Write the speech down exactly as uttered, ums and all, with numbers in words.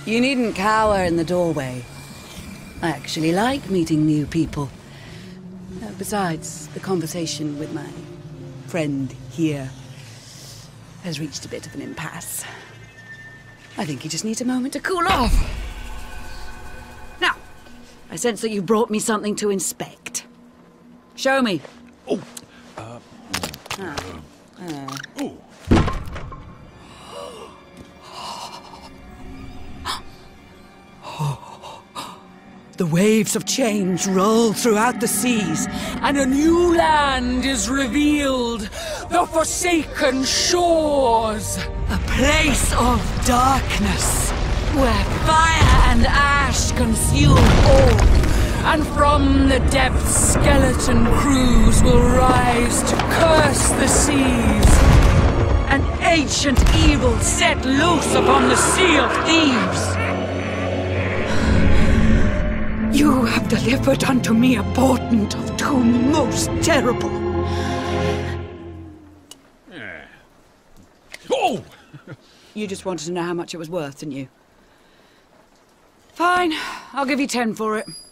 You needn't cower in the doorway. I actually like meeting new people. Uh, besides, the conversation with my friend here has reached a bit of an impasse. I think he just needs a moment to cool off. Now, I sense that you brought me something to inspect. Show me. Oh. Uh, ah. Uh. Oh. The waves of change roll throughout the seas, and a new land is revealed. The Forsaken Shores. A place of darkness, where fire and ash consume all. And from the depths, skeleton crews will rise to curse the seas. An ancient evil set loose upon the Sea of Thieves. You have delivered unto me a portent of doom most terrible. Oh! You just wanted to know how much it was worth, didn't you? Fine, I'll give you ten for it.